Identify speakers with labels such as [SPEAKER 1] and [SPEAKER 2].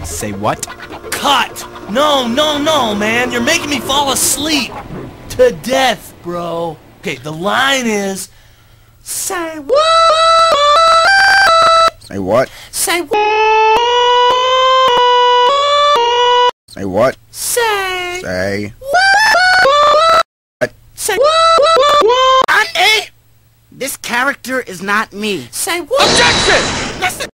[SPEAKER 1] Say what?
[SPEAKER 2] Cut! No, no, no, man. You're making me fall asleep. To death, bro. Okay, the line is... Say what?
[SPEAKER 1] Say what?
[SPEAKER 2] Say what?
[SPEAKER 1] Say what?
[SPEAKER 2] Say...
[SPEAKER 1] Say
[SPEAKER 2] what? Say what?
[SPEAKER 3] Auntie! This character is not me.
[SPEAKER 2] Say what?
[SPEAKER 3] Objection! Listen!